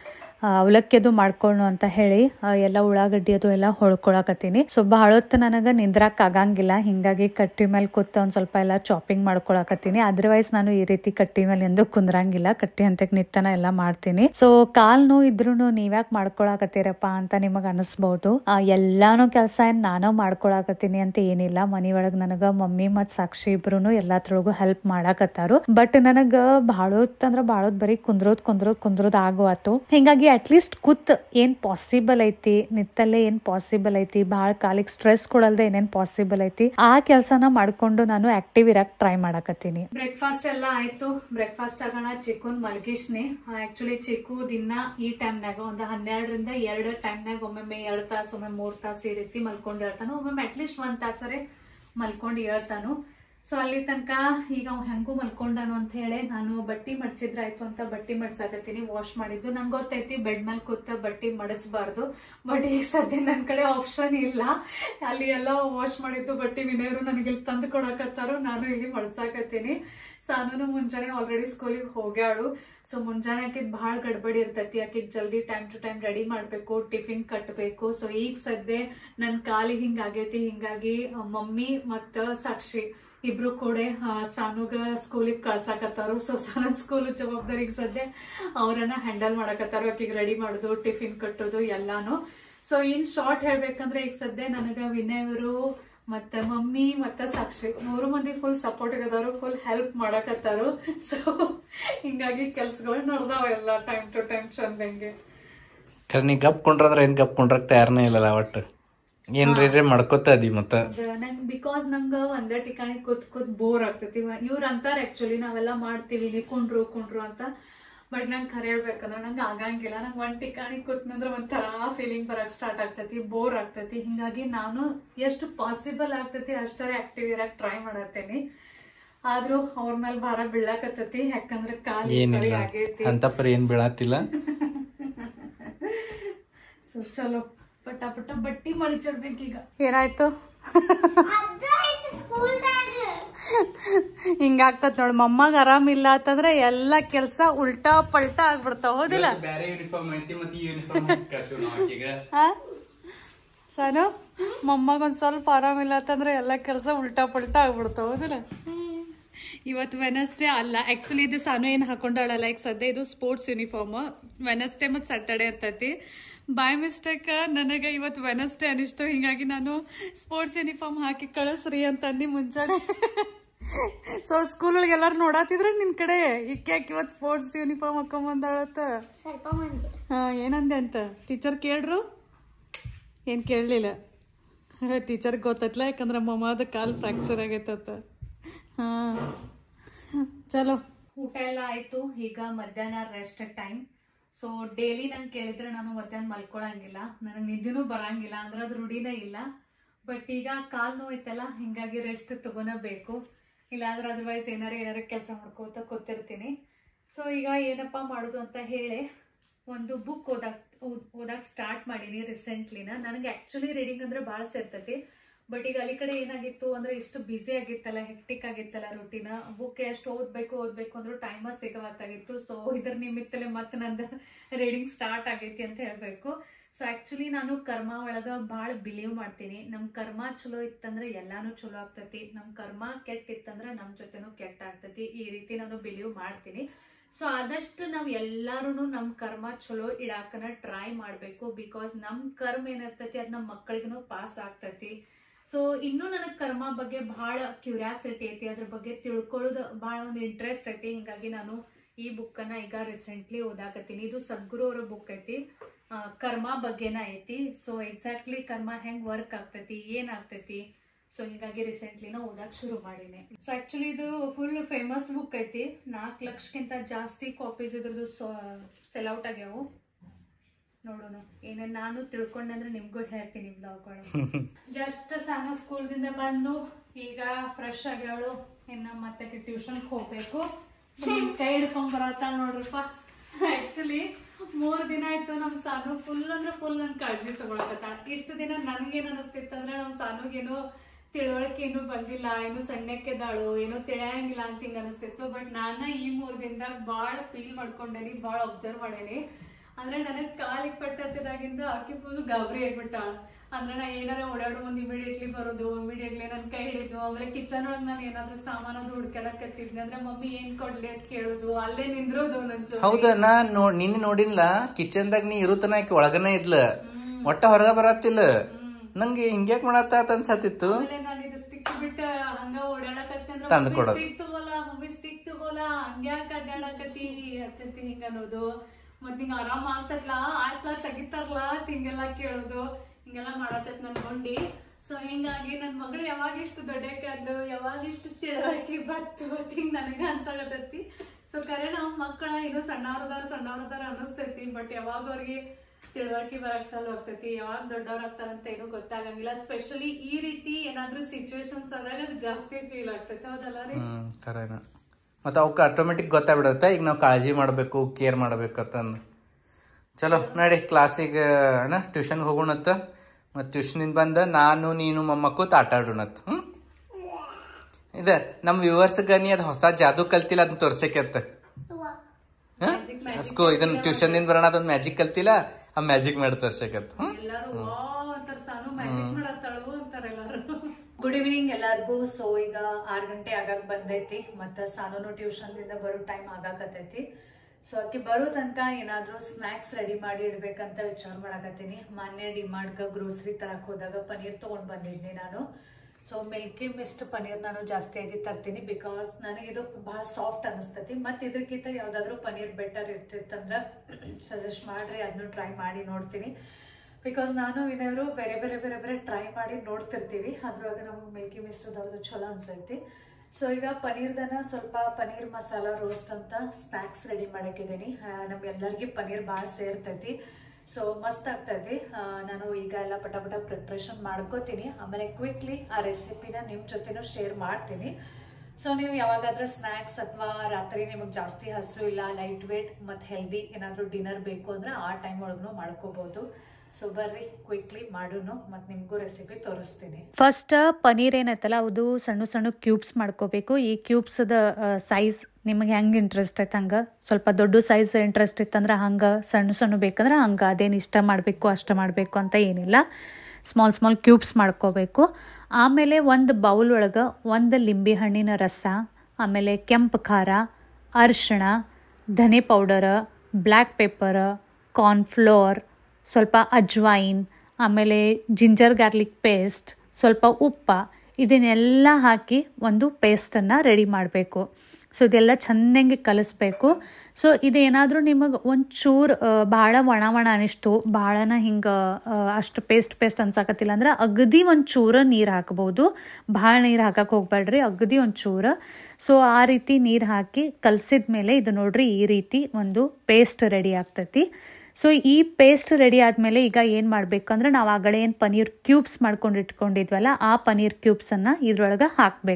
ಅವಲಕ್ಕಿ ಅದು ಮಾಡ್ಕೊಳ್ಳು ಅಂತ ಹೇಳಿ ಎಲ್ಲ ಉಳ್ಳಾಗಡ್ಡಿ ಅದು ಎಲ್ಲ ಹೊಳ್ಕೊಳಕತ್ತೀನಿ. ಸೊ ಬಹಳ ಹೊತ್ತು ನನಗೆ ನಿಂದ್ರಾಕ್ ಆಗಂಗಿಲ್ಲ, ಹಿಂಗಾಗಿ ಕಟ್ಟಿ ಮೇಲೆ ಕೂತ ಒಂದ್ ಸ್ವಲ್ಪ ಎಲ್ಲ ಚಾಪಿಂಗ್ ಮಾಡ್ಕೊಳಕತ್ತೀನಿ. ಅದರ್ವೈಸ್ ನಾನು ಈ ರೀತಿ ಕಟ್ಟಿ ಮೇಲೆ ಎಂದು ಕುಂದ್ರಂಗಿಲ್ಲ, ಕಟ್ಟಿ ಅಂತಕ್ ನಿತ್ತನ ಎಲ್ಲ ಮಾಡ್ತೀನಿ. ಸೊ ಕಾಲ್ ನೋವು ಇದ್ರು ನೀವ್ಯಾಕ್ ಮಾಡ್ಕೊಳಕತ್ತೀರಪ್ಪ ಅಂತ ನಿಮಗ್ ಅನಿಸ್ಬಹುದು. ಎಲ್ಲಾನು ಕೆಲಸ ಏನ್ ನಾನು ಮಾಡ್ಕೊಳಕತ್ತೀನಿ ಅಂತ ಏನಿಲ್ಲ. ಮನಿ ಒಳಗ್ ನನಗ ಮಮ್ಮಿ ಮತ್ ಸಾಕ್ಷಿ ಇಬ್ರು ಎಲ್ಲಾತ್ರೊಳಗು ಹೆಲ್ಪ್ ಮಾಡಾಕತ್ತಾರು. ಬಟ್ ನನಗ ಬಹಳ ಹೊತ್ತಂದ್ರ ಬಹಳ ಹೊತ್ತು ಬರೀ ಕುಂದ್ರೋದ್ ಆಗುವಾತು. ಹಿಂಗಾಗಿ ಅಟ್ಲೀಸ್ಟ್ ಕೂತ್ ಏನ್ ಪಾಸಿಬಲ್ ಐತಿ, ನಿತ್ತಲ್ಲೇ ಏನ್ ಪಾಸಿಬಲ್ ಐತಿ, ಬಹಳ ಕಾಲಿಗೆ ಸ್ಟ್ರೆಸ್ ಕೊಡಲ್ದೆ ಏನೇನ್ ಪಾಸಿಬಲ್ ಐತಿ ಆ ಕೆಲಸನ ಮಾಡ್ಕೊಂಡು ನಾನು ಆಕ್ಟಿವ್ ಇರಕ್ ಟ್ರೈ ಮಾಡಕತ್ತೀನಿ. ಬ್ರೇಕ್ಫಾಸ್ಟ್ ಎಲ್ಲ ಆಯ್ತು. ಬ್ರೇಕ್ಫಾಸ್ಟ್ ಆಗೋಣ ಚಿಕ್ಕುನ್ ಮಲ್ಗಿಸ್ನಿ. ಆಕ್ಚುಲಿ ಚಿಕ್ಕು ದಿನ ಈ ಟೈಮ್ನಾಗ ಒಂದು 12ರಿಂದ 2 ಟೈಮ್ನಾಗ ಒಮ್ಮೊಮ್ಮೆ 2 ತಾಸು ಒಮ್ಮೆ 3 ತಾಸು ಈ ರೀತಿ ಮಲ್ಕೊಂಡು ಹೇಳ್ತಾನು. ಒಮ್ಮೊಮ್ಮೆ ಅಟ್ಲೀಸ್ಟ್ 1 ತಾಸರೆ ಮಲ್ಕೊಂಡು ಹೇಳ್ತಾನು. ಸೊ ಅಲ್ಲಿ ತನಕ ಈಗ ಅವ್ ಹೆಂಗೂ ಮಲ್ಕೊಂಡನು ಅಂತ ಹೇಳಿ ನಾನು ಬಟ್ಟಿ ಮಡ್ಚಿದ್ರಾಯ್ತು ಅಂತ ಬಟ್ಟಿ ಮಡ್ಸಾಕತ್ತೀನಿ. ವಾಶ್ ಮಾಡಿದ್ದು ನಂಗೆ ಗೊತ್ತೈತಿ ಬೆಡ್ ಮೇಲೆ ಕೂತ ಬಟ್ಟಿ ಮಡಚಬಾರ್ದು, ಬಟ್ ಈಗ ಸದ್ಯ ನನ್ನ ಕಡೆ ಆಪ್ಷನ್ ಇಲ್ಲ. ಅಲ್ಲಿ ಎಲ್ಲ ವಾಶ್ ಮಾಡಿದ್ದು ಬಟ್ಟಿ ವಿನಯರು ನನಗೆ ಇಲ್ಲಿ ತಂದು ಕೊಡಕತ್ತಾರು, ನಾನು ಇಲ್ಲಿ ಮಡ್ಸಾಕತ್ತೀನಿ. ಸಾನು ಮುಂಜಾನೆ ಆಲ್ರೆಡಿ ಸ್ಕೂಲಿಗೆ ಹೋಗ್ಯಾಳು. ಸೊ ಮುಂಜಾನೆ ಆಕಿದ್ ಭಾಳ ಗಡ್ಬಡಿ ಇರ್ತೈತಿ. ಆಕಿಗೆ ಜಲ್ದಿ ಟೈಮ್ ಟು ಟೈಮ್ ರೆಡಿ ಮಾಡ್ಬೇಕು, ಟಿಫಿನ್ ಕಟ್ಟಬೇಕು. ಸೊ ಈಗ ಸದ್ಯ ನನ್ನ ಕಾಲಿಗೆ ಹಿಂಗಾಗೈತಿ. ಹಿಂಗಾಗಿ ಮಮ್ಮಿ ಮತ್ತ ಸಾಕ್ಷಿ ಇಬ್ರು ಕೂಡ ಸಾನುಗ ಸ್ಕೂಲಿಗೆ ಕಳ್ಸಾಕತ್ತಾರು. ಸೊ ಸಾನನ್ ಸ್ಕೂಲ್ ಜವಾಬ್ದಾರಿಗೆ ಸದ್ಯ ಅವರನ್ನ ಹ್ಯಾಂಡಲ್ ಮಾಡಕತ್ತಾರು. ಆಕಿಗೆ ರೆಡಿ ಮಾಡೋದು, ಟಿಫಿನ್ ಕಟ್ಟೋದು ಎಲ್ಲಾನು. ಸೊ ಇನ್ ಶಾರ್ಟ್ ಹೇಳ್ಬೇಕಂದ್ರೆ ಈಗ ಸದ್ಯ ನನಗ ವಿನಯವರು ಮತ್ತೆ ಮಮ್ಮಿ ಮತ್ತೆ ಸಾಕ್ಷಿ 3 ಮಂದಿ ಫುಲ್ ಸಪೋರ್ಟ್ ಆಗದವರು, ಫುಲ್ ಹೆಲ್ಪ್ ಮಾಡಕತ್ತಾರು. ಸೊ ಹಿಂಗಾಗಿ ಕೆಲ್ಸಗಳು ನಡೆದಾವ ಎಲ್ಲ ಟೈಮ್ ಟು ಟೈಮ್ ಚಂದಂಗೆ. ನೀ ಗಪ್ ಕೊಂಡ್ರಂದ್ರ ಏನ್ ಗಪ್ ಕೊಂಡ್ರಕ್ ತಯಾರನೇ ಇಲ್ಲಲ್ಲ, ಒಟ್ಟು ಏನ್ರಿ ಮಾಡ್ಕೋತದಿ ಮತ್ತ. ನಂಗ್ ಬಿಕಾಸ್ ನಂಗ ಒಂದೇ ಠಿಕಾಣಿ ಕೂತ್ ಬೋರ್ ಆಗ್ತೈತಿ. ಇವ್ರ ಅಂತಾರ ಆಕ್ಚುಲಿ ನಾವೆಲ್ಲ ಮಾಡ್ತೀವಿ ನೀ ಕುಂಡ್ರು ಅಂತ, ಬಟ್ ನಂಗೆ ಖರೆ ಹೇಳ್ಬೇಕಂದ್ರ ನಂಗೆ ಆಗಂಗಿಲ್ಲ. ನಂಗೆ ಒಂದ್ ಠಿಕಾಣಿ ಕೂತ್ನಂದ್ರ ಒಂಥರ ಫೀಲಿಂಗ್ ಬರಕ್ ಸ್ಟಾರ್ಟ್ ಆಗ್ತೈತಿ, ಬೋರ್ ಆಗ್ತೈತಿ. ಹಿಂಗಾಗಿ ನಾನು ಎಷ್ಟು ಪಾಸಿಬಲ್ ಆಗ್ತೈತಿ ಅಷ್ಟರೇ ಆಕ್ಟಿವ್ ಇರಕ್ ಟ್ರೈ ಮಾಡತ್ತೇನಿ. ಆದ್ರೂ ಅವ್ರ ಮೇಲೆ ಭಾರ ಬೀಳಾಕತ್ತೈತಿ, ಯಾಕಂದ್ರೆ ಕಾಲಿ ಆಗೈತಿ ಅಂತ ಪರಿ ಏನ್ ಬೀಳಾತಿಲ್ಲ. ಸೊ ಚಲೋ ಪಟ ಬಟ್ಟಿ ಮಳಿಚಡ್ಬೇಕೀಗ. ಏನಾಯ್ತು ಹಿಂಗಾಗ್ತದ ನೋಡ್, ಮಮ್ಮಗ್ ಆರಾಮಿಲ್ಲ ಅಂತಂದ್ರೆ ಎಲ್ಲಾ ಕೆಲ್ಸ ಉಲ್ಟಾ ಪಲ್ಟಾ ಆಗ್ಬಿಡ್ತಾವ, ಹೌದಿಲ್ಲ? ಸಾನು ಮಮ್ಮಗ್ ಒಂದ್ ಸ್ವಲ್ಪ ಆರಾಮಿಲ್ಲ ಅಂತಂದ್ರೆ ಎಲ್ಲಾ ಕೆಲ್ಸ ಉಲ್ಟಾ ಪಲ್ಟಾ ಆಗ್ಬಿಡ್ತಾವ, ಹೌದಿಲ್ಲ? ಇವತ್ತು ವೆನಸ್ಡೇ ಅಲ್ಲ, ಆಕ್ಚುಲಿ ಇದು ಸಾನು ಏನ್ ಹಾಕೊಂಡಾಳಲ್ಲ ಈಗ ಸದ್ಯ ಇದು ಸ್ಪೋರ್ಟ್ಸ್ ಯೂನಿಫಾರ್ಮ್. ವೆನಸ್ಡೇ ಮತ್ ಸ್ಯಾಟರ್ಡೇ ಇರ್ತೈತಿ. ಬೈ ಮಿಸ್ಟೇಕ್ ನನಗೆ ಇವತ್ತು ವೆನಸ್ಡೇ ಅನಿಸ್ತು, ಹಿಂಗಾಗಿ ನಾನು ಸ್ಪೋರ್ಟ್ಸ್ ಯೂನಿಫಾರ್ಮ್ ಹಾಕಿ ಕಳಿಸ್ರಿ ಅಂತ ಅಂದಿ ಮುಂಜಾನೆ. ಸೊ ಸ್ಕೂಲ್ ಒಳಗೆ ಎಲ್ಲಾರು ನೋಡಾತಿದ್ರ ನಿನ್ ಕಡೆ ಈಕೆ ಇವತ್ತು ಸ್ಪೋರ್ಟ್ಸ್ ಯೂನಿಫಾರ್ಮ್ ಹಾಕೊಂಬಂದಾಳತ್ತ. ಏನಂದೆ ಅಂತ ಟೀಚರ್ ಕೇಳ್ರು? ಏನ್ ಕೇಳಲಿಲ್ಲ, ಟೀಚರ್ ಗೊತ್ತತ್ಲ, ಯಾಕಂದ್ರೆ ಮಮ್ಮದ ಕಾಲ್ ಫ್ರಾಕ್ಚರ್ ಆಗೈತತ್ತ. ಹಾ ಚಲೋ, ಊಟ ಎಲ್ಲ ಆಯ್ತು. ಈಗ ಮಧ್ಯಾಹ್ನ ರೆಸ್ಟ್ ಟೈಮ್. ಸೊ ಡೈಲಿ ನಂಗೆ ಕೇಳಿದ್ರೆ ನಾನು ಮಧ್ಯಾಹ್ನ ಮಲ್ಕೊಳಂಗಿಲ್ಲ, ನನಗೆ ನಿದ್ದೆನೂ ಬರಂಗಿಲ್ಲ, ಅಂದ್ರೆ ಅದು ರೂಢಿನೇ ಇಲ್ಲ. ಬಟ್ ಈಗ ಕಾಲ್ ನೋಯ್ತಲ್ಲ, ಹಿಂಗಾಗಿ ರೆಸ್ಟ್ ತಗೋಬೇಕು. ಇಲ್ಲಾಂದ್ರೆ ಅದರ್ವೈಸ್ ಏನಾರ ಕೆಲಸ ಮಾಡ್ಕೋತ ಕೂತಿರ್ತೀನಿ. ಸೊ ಈಗ ಏನಪ್ಪ ಮಾಡೋದು ಅಂತ ಹೇಳಿ ಒಂದು ಬುಕ್ ಓದಾಕ್ ಸ್ಟಾರ್ಟ್ ಮಾಡೀನಿ ರೀಸೆಂಟ್ಲಿನ. ನನಗೆ ಆಕ್ಚುಲಿ ರೀಡಿಂಗ್ ಅಂದ್ರೆ ಭಾಳ ಸೇರ್ತೈತಿ. ಬಟ್ ಈಗ ಅಲ್ಲಿ ಕಡೆ ಏನಾಗಿತ್ತು ಅಂದ್ರೆ ಇಷ್ಟು ಬ್ಯುಸಿ ಆಗಿತ್ತಲ್ಲ, ಹೆಕ್ಟಿಕ್ ಆಗಿತ್ತಲ್ಲ ರೂಟೀನ್. ಬುಕ್ ಎಷ್ಟು ಓದ್ಬೇಕು ಅಂದ್ರೂ ಟೈಮ ಸಿಗವತ್ತಾಗಿತ್ತು. ಸೊ ಇದ್ರ ನಿಮಿತ್ತಲೇ ಮತ್ತೆ ನಂದು ರೀಡಿಂಗ್ ಸ್ಟಾರ್ಟ್ ಆಗೈತಿ ಅಂತ ಹೇಳ್ಬೇಕು. ಸೊ ಆಕ್ಚುಲಿ ನಾನು ಕರ್ಮ ಒಳಗ ಭಾಳ ಬಿಲೀವ್ ಮಾಡ್ತೀನಿ. ನಮ್ ಕರ್ಮ ಚಲೋ ಇತ್ತಂದ್ರೆ ಎಲ್ಲಾನು ಚಲೋ ಆಗ್ತೈತಿ, ನಮ್ ಕರ್ಮ ಕೆಟ್ಟ ಇತ್ತಂದ್ರೆ ನಮ್ ಜೊತೆನೂ ಕೆಟ್ಟ ಆಗ್ತೈತಿ. ಈ ರೀತಿ ನಾನು ಬಿಲೀವ್ ಮಾಡ್ತೀನಿ. ಸೊ ಆದಷ್ಟು ನಾವ್ ಎಲ್ಲಾರು ನಮ್ ಕರ್ಮ ಚಲೋ ಇಡಾಕನ ಟ್ರೈ ಮಾಡ್ಬೇಕು. ಬಿಕಾಸ್ ನಮ್ ಕರ್ಮ ಏನಿರ್ತೈತಿ ಅದ್ ನಮ್ ಮಕ್ಕಳಿಗೂ ಪಾಸ್ ಆಗ್ತೈತಿ. ಸೊ ಇನ್ನೂ ನನಗ್ ಕರ್ಮ ಬಗ್ಗೆ ಬಹಳ ಕ್ಯೂರಿಯಾಸಿಟಿ ಐತಿ, ಅದ್ರ ಬಗ್ಗೆ ತಿಳ್ಕೊಳ್ಳೋದು ಬಹಳ ಒಂದು ಇಂಟ್ರೆಸ್ಟ್ ಐತಿ. ಹಿಂಗಾಗಿ ನಾನು ಈ ಬುಕ್ ಅನ್ನ ಈಗ ರೀಸೆಂಟ್ಲಿ ಓದಾಕತ್ತೀನಿ. ಇದು ಸದ್ಗುರು ಅವರ ಬುಕ್ ಐತಿ, ಕರ್ಮ ಬಗ್ಗೆನ ಐತಿ. ಸೊ ಎಕ್ಸಾಕ್ಟ್ಲಿ ಕರ್ಮ ಹೆಂಗ್ ವರ್ಕ್ ಆಗ್ತೈತಿ, ಏನ್ ಆಗ್ತೈತಿ, ಸೊ ಹಿಂಗಾಗಿ ರೀಸೆಂಟ್ಲಿನ ಓದಾಕ್ ಶುರು ಮಾಡೀನಿ. ಸೊ ಆಕ್ಚುಲಿ ಇದು ಫುಲ್ ಫೇಮಸ್ ಬುಕ್ ಐತಿ. 4 ಲಕ್ಷಕ್ಕಿಂತ ಜಾಸ್ತಿ ಕಾಪೀಸ್ ಇದ್ರದ್ದು ಸೆಲ್ ಔಟ್ ಆಗ್ಯಾವು. ನೋಡೋಣ ಏನೇನ್ ನಾನು ತಿಳ್ಕೊಂಡೆ ಅಂದ್ರೆ ನಿಮ್ಗೂ ಹೇಳ್ತೀನಿ ಬ್ಲಾಗ್ ಒಳಗೆ. ಜಸ್ಟ್ ಸಣ್ಣ ಸ್ಕೂಲ್ದಿಂದ ಬಂದು ಈಗ ಫ್ರೆಶ್ ಆಗ್ಯಾವಳು. ಇನ್ನ ಮತ್ತೆ ಟ್ಯೂಷನ್ಗೆ ಹೋಗ್ಬೇಕು. ಕೈ ಹಿಡ್ಕೊಂಡ್ ಬರತ್ತ ನೋಡ್ರಪ್ಪ. ಆಕ್ಚುಲಿ 3 ದಿನ ಆಯ್ತು ನಮ್ ಸಾನು ಫುಲ್ ಅಂದ್ರೆ ಫುಲ್ ನನ್ ಕಾಳಜಿ ತಗೊಳಕತ್ತಾಳ. ಇಷ್ಟು ದಿನ ನನ್ಗೇನ್ ಅನಿಸ್ತಿತ್ತು ಅಂದ್ರೆ ನಮ್ ಸಾನುಗೇನು ತಿಳುವಳಿಕೆ ಏನು ಬಂದಿಲ್ಲ, ಏನು ಸಣ್ಣಕ್ಕೆದಾಳು, ಏನೋ ತಿಳಿಯಂಗಿಲ್ಲ ಅಂತ ಹಿಂಗ ಅನಿಸ್ತಿತ್ತು. ಬಟ್ ನಾನ ಈ 3 ದಿನದಾಗ ಬಾಳ ಫೀಲ್ ಮಾಡ್ಕೊಂಡೇನಿ, ಬಾಳ ಅಬ್ಸರ್ವ್ ಮಾಡೇನಿ. ಅಂದ್ರೆ ನನಗ್ ಕಾಲಿಗೆ ಪಟ್ಟದಾಗಿಂದ ಆಕಿ ಫುಲ್ ಗಾಬರಿ ಆಗ್ಬಿಟ್ಟಾಳ. ಅಂದ್ರೆ ನಾ ಏನಾರ ಓಡಾಡೋ ಮುಂದ್ ಇಮಿಡಿಯೇಟ್ಲಿ ಬರೋದು, ಇಮಿಡಿಯೇಟ್ಲಿ ನನ್ ಕೈ ಹಿಡಿದು, ಆಮೇಲೆ ಕಿಚನ್ ಒಳಗ್ ನಾನು ಏನಾದ್ರು ಸಾಮಾನದು ಹುಡ್ಕಾಡಕತ್ತಿದ್ನಿ ಅಂದ್ರೆ ಮಮ್ಮಿ ಏನ್ ಕೊಡ್ಲಿ ಅಂತ ಕೇಳುದು, ಅಲ್ಲೇ ನಿಂದ್ರೋದು ನನ್ ಜೊತೆ. ಹೌದಾ, ನಾ ನಿನ್ನ ನೋಡಿನ್ಲ ಕಿಚನ್ದಾಗ ನೀ ಇರುತ್ತನ ಆಕಿ ಒಳಗನ ಇದ್ಲ, ಒಟ್ಟ ಹೊರಗ ಬರತ್ತಿಲ್ಲ. ನಂಗೆ ಹಿಂಗ್ಯಾಕ್ ಮಾಡತ್ತ ಅನ್ಸತ್ತಿತ್ತು. ಆಮೇಲೆ ನಾನು ಇದು ಸ್ಟಿಕ್ ಬಿಟ್ಟ ಹಂಗ ಓಡಾಡಕತ್ತಂದ್ರ ಸ್ಟಿಕ್ ತಗೋಲ ಹಂಗ್ಯಾಕ ಅಡ್ಡಾಡಕತ್ತಿ ಹತ್ತತಿ ಹಿಂಗ ಅನ್ನೋದು. ಮತ್ ಹಿಂಗ ಆರಾಮ ಆಗ್ತತ್ಲಾ ಆಯ್ತಲಾ ತೆಗಿತಾರಲ್ಲ ಹಿಂಗೆಲ್ಲಾ ಕೇಳುದು, ಹಿಂಗೆಲ್ಲಾ ಮಾಡತೈತ್ ನನ್ ಗೊಂಡಿ. ಸೊ ಹಿಂಗಾಗಿ ನನ್ ಮಗಳು ಯಾವಾಗ ಇಷ್ಟು ದೊಡ್ಡಕ್ಕಾದ್ದು, ಯಾವಾಗ ಇಷ್ಟು ತಿಳುವಳಿಕೆ ಬತ್ತು ಹಿಂಗ್ ನನಗ ಅನ್ಸಾಗತೈತಿ. ಸೊ ಕರೆ ನಾವ್ ಮಕ್ಕಳ ಇದು ಸಣ್ಣವ್ರದಾರ ಅನಿಸ್ತೈತಿ. ಬಟ್ ಯಾವಾಗ ಅವ್ರಿಗೆ ತಿಳುವಳಿಕೆ ಬರಕ್ ಚಾಲು ಆಗ್ತೈತಿ, ಯಾವಾಗ ದೊಡ್ಡವ್ರ ಆಗ್ತಾರಂತ ಏನೂ ಗೊತ್ತಾಗಂಗಿಲ್ಲ. ಸ್ಪೆಷಲಿ ಈ ರೀತಿ ಏನಾದ್ರೂ ಸಿಚುವೇಶನ್ಸ್ ಆದಾಗ ಅದು ಜಾಸ್ತಿ ಫೀಲ್ ಆಗ್ತೈತಿ. ಹೌದಲ್ಲ ರೀ? ಕರೆನ. ಮತ್ತೆ ಅವಕ್ಕೆ ಆಟೋಮೆಟಿಕ್ ಗೊತ್ತಾಗ್ಬಿಡತ್ತೆ ಈಗ ನಾವು ಕಾಳಜಿ ಮಾಡಬೇಕು, ಕೇರ್ ಮಾಡ್ಬೇಕಂತಂದು. ಚಲೋ ನಡಿ ಕ್ಲಾಸಿಗೆ ಟ್ಯೂಷನ್ಗೆ ಹೋಗೋಣತ್ತ. ಮತ್ತು ಟ್ಯೂಷನಿಂದ ಬಂದ ನಾನು ನೀನು ಮೊಮ್ಮಕ್ಕೂತ್ ಆಟ ಆಡೋಣತ್. ಇದೆ ನಮ್ಮ ವ್ಯೂವರ್ಸ್ಗ ನೀ ಅದು ಹೊಸ ಜಾದು ಕಲ್ತಿಲ್ಲ ಅದನ್ನ ತೋರ್ಸಕ್ಕೆ ಇದನ್ನ ಟ್ಯೂಷನ್ ಬರೋಣ ಅದೊಂದು ಮ್ಯಾಜಿಕ್ ಕಲ್ತಿಲ್ಲ, ಆ ಮ್ಯಾಜಿಕ್ ಮಾಡಿ ತೋರ್ಸಕತ್ತ. ಗುಡ್ ಈವ್ನಿಂಗ್ ಎಲ್ಲಾರ್ಗು. ಸೊ ಈಗ 6 ಗಂಟೆ ಆಗಾಕ್ ಬಂದೈತಿ. ಮತ್ತ ಸಾನು ಟ್ಯೂಷನ್ ದಿಂದ ಬರೋ ಟೈಮ್ ಆಗಾಕತೈತಿ. ಸೊ ಆಕಿ ಬರೋ ತನಕ ಏನಾದ್ರು ಸ್ನಾಕ್ಸ್ ರೆಡಿ ಮಾಡಿ ಇಡ್ಬೇಕಂತ ವಿಚಾರ ಮಾಡಕತ್ತೀನಿ. ಮೊನ್ನೆ ಡಿಮಾರ್ಟ್ಗ ಗ್ರೋಸರಿ ತರಕ್ ಹೋದಾಗ ಪನೀರ್ ತಗೊಂಡ್ ಬಂದಿದ್ನಿ ನಾನು. ಸೊ ಮಿಲ್ಕಿ ಮಿಸ್ಟ್ ಪನೀರ್ ನಾನು ಜಾಸ್ತಿಯಾಗಿ ತರ್ತೀನಿ. ಬಿಕಾಸ್ ನನಗೆ ಇದು ಬಹಳ ಸಾಫ್ಟ್ ಅನಿಸ್ತೈತಿ. ಮತ್ತೆ ಇದಕ್ಕಿಂತ ಯಾವ್ದಾದ್ರು ಪನೀರ್ ಬೆಟರ್ ಇರ್ತಿತ್ತಂದ್ರ ಸಜೆಸ್ಟ್ ಮಾಡ್ರಿ, ಅದನ್ನು ಟ್ರೈ ಮಾಡಿ ನೋಡ್ತೀನಿ. ಬಿಕಾಸ್ ನಾನು ವಿನಯರು ಬೇರೆ ಟ್ರೈ ಮಾಡಿ ನೋಡ್ತಿರ್ತೀವಿ. ಅದ್ರೊಳಗೆ ನಮ್ಗೆ ಮಿಲ್ಕಿ ಮಿಸ್ಟ್ರದವ್ರದ್ದು ಚಲೋ ಅನ್ಸೈತಿ. ಸೊ ಈಗ ಪನೀರ್ದನ ಸ್ವಲ್ಪ ಪನೀರ್ ಮಸಾಲ ರೋಸ್ಟ್ ಅಂತ ಸ್ನ್ಯಾಕ್ಸ್ ರೆಡಿ ಮಾಡಕ್ಕಿದ್ದೀನಿ. ನಮ್ಗೆಲ್ಲರಿಗೂ ಪನೀರ್ ಭಾಳ ಸೇರ್ತೈತಿ. ಸೊ ಮಸ್ತ್ ಆಗ್ತೈತಿ. ನಾನು ಈಗ ಎಲ್ಲ ಪಟ ಪ್ರಿಪ್ರೇಷನ್ ಮಾಡ್ಕೋತೀನಿ. ಆಮೇಲೆ ಕ್ವಿಕ್ಲಿ ಆ ರೆಸಿಪಿನ ನಿಮ್ಮ ಜೊತೆನೂ ಶೇರ್ ಮಾಡ್ತೀನಿ. ಸೊ ನೀವು ಯಾವಾಗಾದ್ರೂ ಸ್ನ್ಯಾಕ್ಸ್ ಅಥವಾ ರಾತ್ರಿ ನಿಮಗೆ ಜಾಸ್ತಿ ಹಸಿರು ಇಲ್ಲ, ಲೈಟ್ ವೇಟ್ ಮತ್ತು ಹೆಲ್ದಿ ಏನಾದರೂ ಡಿನ್ನರ್ ಬೇಕು ಅಂದ್ರೆ ಆ ಟೈಮ್ ಒಳಗೂ ಮಾಡ್ಕೋಬಹುದು. ಸೊ ಬರ್ರಿ ಕ್ವಿಕ್ಲಿ ಮಾಡೋನು ಮತ್ತು ನಿಮಗೂ ರೆಸಿಪಿ ತೋರಿಸ್ತೀನಿ. ಫಸ್ಟ್ ಪನೀರ್ ಏನೈತಲ್ಲ ಅದು ಸಣ್ಣ ಕ್ಯೂಬ್ಸ್ ಮಾಡ್ಕೋಬೇಕು. ಈ ಕ್ಯೂಬ್ಸ್ದ ಸೈಜ್ ನಿಮಗೆ ಹೆಂಗೆ ಇಂಟ್ರೆಸ್ಟ್ ಐತೆ ಹಂಗೆ, ಸ್ವಲ್ಪ ದೊಡ್ಡ ಸೈಜ್ ಇಂಟ್ರೆಸ್ಟ್ ಇತ್ತಂದ್ರೆ ಹಂಗೆ, ಸಣ್ಣ ಬೇಕಂದ್ರೆ ಹಂಗೆ. ಅದೇನು ಇಷ್ಟ ಮಾಡಬೇಕು ಅಷ್ಟು ಮಾಡಬೇಕು ಅಂತ ಏನಿಲ್ಲ. ಸ್ಮಾಲ್ ಕ್ಯೂಬ್ಸ್ ಮಾಡ್ಕೋಬೇಕು. ಆಮೇಲೆ ಒಂದು ಬೌಲ್ ಒಳಗೆ 1 ಲಿಂಬೆ ಹಣ್ಣಿನ ರಸ, ಆಮೇಲೆ ಕೆಂಪು ಖಾರ, ಅರಿಶಿಣ, ಧನೆ ಪೌಡರ್, ಬ್ಲ್ಯಾಕ್ ಪೆಪ್ಪರ್, ಕಾರ್ನ್ಫ್ಲೋರ್, ಸ್ವಲ್ಪ ಅಜ್ವೈನ್, ಆಮೇಲೆ ಜಿಂಜರ್ ಗಾರ್ಲಿಕ್ ಪೇಸ್ಟ್, ಸ್ವಲ್ಪ ಉಪ್ಪು, ಇದನ್ನೆಲ್ಲ ಹಾಕಿ ಒಂದು ಪೇಸ್ಟನ್ನು ರೆಡಿ ಮಾಡಬೇಕು. ಸೊ ಇದೆಲ್ಲ ಚೆನ್ನಾಗಿ ಕಲಿಸ್ಬೇಕು. ಸೊ ಇದೇನಾದರೂ ನಿಮಗೆ ಒಂಚೂರು ಭಾಳ ಒಣ ಅನಿಷ್ಟು, ಭಾಳನ ಹಿಂಗೆ ಅಷ್ಟು ಪೇಸ್ಟ್ ಅನ್ಸಾಕತ್ತಿಲ್ಲ ಅಂದ್ರೆ ಅಗದಿ ಒಂಚೂರು ನೀರು ಹಾಕ್ಬೋದು. ಭಾಳ ನೀರು ಹಾಕಕ್ಕೆ ಹೋಗ್ಬೇಡ್ರಿ, ಅಗದಿ ಒಂಚೂರು. ಸೊ ಆ ರೀತಿ ನೀರು ಹಾಕಿ ಕಲಸಿದ ಮೇಲೆ ಇದು ನೋಡ್ರಿ ಈ ರೀತಿ ಒಂದು ಪೇಸ್ಟ್ ರೆಡಿ ಆಗ್ತೈತಿ. ಸೊ ಈ ಪೇಸ್ಟ್ ರೆಡಿ ಆದಮೇಲೆ ಈಗ ಏನು ಮಾಡಬೇಕಂದ್ರೆ ನಾವು ಆಗಲೇ ಏನು ಪನೀರ್ ಕ್ಯೂಬ್ಸ್ ಮಾಡ್ಕೊಂಡು ಇಟ್ಕೊಂಡಿದ್ವಲ್ಲ ಆ ಪನೀರ್ ಕ್ಯೂಬ್ಸನ್ನು ಇದ್ರೊಳಗೆ ಹಾಕಬೇಕು.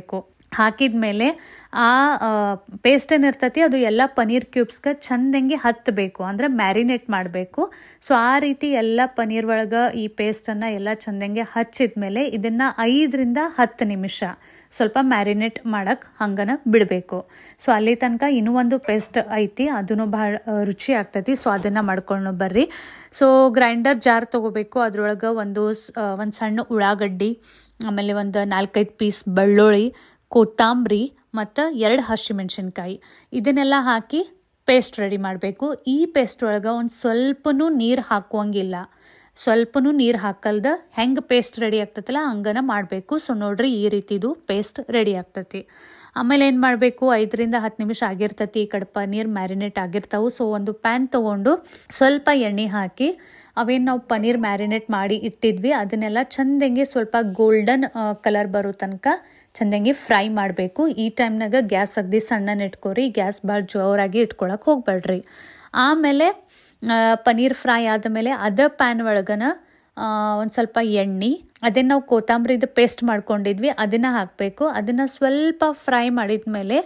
ಹಾಕಿದ್ಮೇಲೆ ಆ ಪೇಸ್ಟ್ ಏನಿರ್ತೈತಿ ಅದು ಎಲ್ಲ ಪನ್ನೀರ್ ಕ್ಯೂಬ್ಸ್ಗೆ ಚಂದಂಗೆ ಹತ್ತಬೇಕು, ಅಂದರೆ ಮ್ಯಾರಿನೇಟ್ ಮಾಡಬೇಕು. ಸೊ ಆ ರೀತಿ ಎಲ್ಲ ಪನ್ನೀರ್ ಒಳಗೆ ಈ ಪೇಸ್ಟನ್ನು ಎಲ್ಲ ಚಂದಂಗೆ ಹಚ್ಚಿದ್ಮೇಲೆ ಇದನ್ನು 5ರಿಂದ 10 ನಿಮಿಷ ಸ್ವಲ್ಪ ಮ್ಯಾರಿನೇಟ್ ಮಾಡಕ್ಕೆ ಹಂಗನ ಬಿಡಬೇಕು. ಸೊ ಅಲ್ಲಿ ತನಕ ಇನ್ನೂ ಒಂದು ಪೇಸ್ಟ್ ಐತಿ, ಅದನ್ನು ಭಾಳ ರುಚಿ ಆಗ್ತೈತಿ. ಸೊ ಅದನ್ನು ಮಾಡ್ಕೊಂಡು ಬರ್ರಿ. ಸೊ ಗ್ರೈಂಡರ್ ಜಾರ್ ತೊಗೋಬೇಕು, ಅದ್ರೊಳಗೆ ಒಂದು ಸಣ್ಣ ಉಳ್ಳಾಗಡ್ಡಿ, ಆಮೇಲೆ ಒಂದು 4-5 ಪೀಸ್ ಬೆಳ್ಳುಳ್ಳಿ, ಕೊತ್ತಂಬರಿ ಮತ್ತು 2 ಹಸಿಮೆಣ್ಸಿನ್ಕಾಯಿ ಇದನ್ನೆಲ್ಲ ಹಾಕಿ ಪೇಸ್ಟ್ ರೆಡಿ ಮಾಡಬೇಕು. ಈ ಪೇಸ್ಟ್ ಒಳಗೆ ಒಂದು ಸ್ವಲ್ಪನೂ ನೀರು ಹಾಕುವಂಗಿಲ್ಲ, ಸ್ವಲ್ಪನೂ ನೀರು ಹಾಕಲ್ದ ಹೆಂಗೆ ಪೇಸ್ಟ್ ರೆಡಿ ಆಗ್ತೈತಲ್ಲ ಹಂಗನ ಮಾಡಬೇಕು. ಸೊ ನೋಡ್ರಿ ಈ ರೀತಿದು ಪೇಸ್ಟ್ ರೆಡಿ ಆಗ್ತೈತಿ. ಆಮೇಲೆ ಏನು ಮಾಡಬೇಕು, 5ರಿಂದ 10 ನಿಮಿಷ ಆಗಿರ್ತೈತಿ, ಈ ಕಡೆ ಪನ್ನೀರ್ ಮ್ಯಾರಿನೇಟ್ ಆಗಿರ್ತಾವೆ. ಸೊ ಒಂದು ಪ್ಯಾನ್ ತೊಗೊಂಡು ಸ್ವಲ್ಪ ಎಣ್ಣೆ ಹಾಕಿ ಅವೇನು ನಾವು ಪನ್ನೀರ್ ಮ್ಯಾರಿನೇಟ್ ಮಾಡಿ ಇಟ್ಟಿದ್ವಿ ಅದನ್ನೆಲ್ಲ ಚಂದಂಗೆ ಸ್ವಲ್ಪ ಗೋಲ್ಡನ್ ಕಲರ್ ಬರೋ ತನಕ ಚಂದಂಗೆ ಫ್ರೈ ಮಾಡಬೇಕು. ಈ ಟೈಮ್ನಾಗ ಗ್ಯಾಸ್ ಅಗದಿ ಸಣ್ಣನ ಇಟ್ಕೊರಿ, ಗ್ಯಾಸ್ ಭಾಳ ಜೋರಾಗಿ ಇಟ್ಕೊಳಕ್ಕೆ ಹೋಗ್ಬೇಡ್ರಿ. ಆಮೇಲೆ ಪನ್ನೀರ್ ಫ್ರೈ ಆದಮೇಲೆ ಅದೇ ಪ್ಯಾನ್ ಒಳಗನ ಒಂದು ಸ್ವಲ್ಪ ಎಣ್ಣೆ, ಅದನ್ನು ನಾವು ಕೊತ್ತಂಬರಿದು ಪೇಸ್ಟ್ ಮಾಡ್ಕೊಂಡಿದ್ವಿ ಅದನ್ನು ಹಾಕಬೇಕು. ಅದನ್ನು ಸ್ವಲ್ಪ ಫ್ರೈ ಮಾಡಿದ್ಮೇಲೆ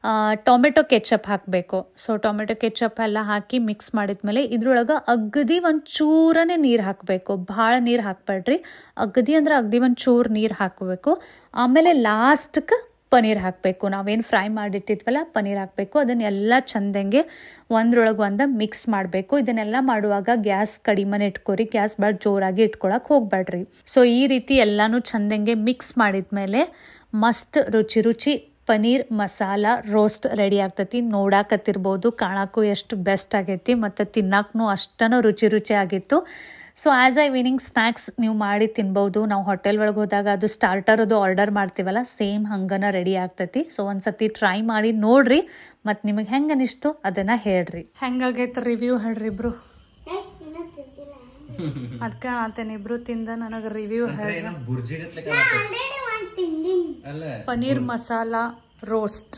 ಟೊಮೆಟೊ ಕೆಚಪ್ ಹಾಕಬೇಕು. ಸೊ ಟೊಮೆಟೊ ಕೆಚಪ್ ಎಲ್ಲ ಹಾಕಿ ಮಿಕ್ಸ್ ಮಾಡಿದ್ಮೇಲೆ ಇದ್ರೊಳಗೆ ಅಗದಿ ಒಂದು ಚೂರನೇ ನೀರು ಹಾಕಬೇಕು, ಭಾಳ ನೀರು ಹಾಕಬೇಡ್ರಿ. ಅಗದಿ ಅಂದ್ರೆ ಅಗದಿ ಒಂದು ಚೂರು ನೀರು ಹಾಕಬೇಕು. ಆಮೇಲೆ ಲಾಸ್ಟ್ಗೆ ಪನ್ನೀರ್ ಹಾಕಬೇಕು, ನಾವೇನು ಫ್ರೈ ಮಾಡಿಟ್ಟಿದ್ವಲ್ಲ ಪನ್ನೀರ್ ಹಾಕಬೇಕು. ಅದನ್ನೆಲ್ಲ ಚಂದಂಗೆ ಒಂದ್ರೊಳಗೆ ಒಂದು ಮಿಕ್ಸ್ ಮಾಡಬೇಕು. ಇದನ್ನೆಲ್ಲ ಮಾಡುವಾಗ ಗ್ಯಾಸ್ ಕಡಿಮೆನೇ ಇಟ್ಕೊರಿ, ಗ್ಯಾಸ್ ಭಾಳ ಜೋರಾಗಿ ಇಟ್ಕೊಳಕ್ಕೆ ಹೋಗ್ಬೇಡ್ರಿ. ಸೊ ಈ ರೀತಿ ಎಲ್ಲನೂ ಚಂದಂಗೆ ಮಿಕ್ಸ್ ಮಾಡಿದ್ಮೇಲೆ ಮಸ್ತ್ ರುಚಿ ಪನ್ನೀರ್ ಮಸಾಲ ರೋಸ್ಟ್ ರೆಡಿ ಆಗ್ತೈತಿ. ನೋಡಾಕತ್ತಿರ್ಬೋದು, ಕಾಣಕ್ಕೂ ಎಷ್ಟು ಬೆಸ್ಟ್ ಆಗೈತಿ ಮತ್ತು ತಿನ್ನಕ್ಕೂ ಅಷ್ಟನೂ ರುಚಿ ಆಗಿತ್ತು. So as a evening snacks ನೀವು ಮಾಡಿ ತಿನ್ಬೋದು. ನಾವು ಹೋಟೆಲ್ ಒಳಗೆ ಹೋದಾಗ ಅದು ಸ್ಟಾರ್ಟರ್ ಅದು ಆರ್ಡರ್ ಮಾಡ್ತೀವಲ್ಲ ಸೇಮ್ ಹಂಗನ ರೆಡಿ ಆಗ್ತೈತಿ. ಸೊ ಒಂದ್ಸತಿ ಟ್ರೈ ಮಾಡಿ ನೋಡ್ರಿ, ಮತ್ತು ನಿಮಗೆ ಹೆಂಗೆ ಅನಿಸ್ತು ಅದನ್ನು ಹೇಳ್ರಿ. ಹೆಂಗಾಗೈತೆ ರಿವ್ಯೂ ಹೇಳ್ರಿ ಇಬ್ರು. ಅದಕ್ಕೆ ಆತೇನೆ ಇಬ್ರು ತಿಂದ ನನಗೆ ರಿವ್ಯೂ ಹೇಳ್ರಿ. Paneer masala roast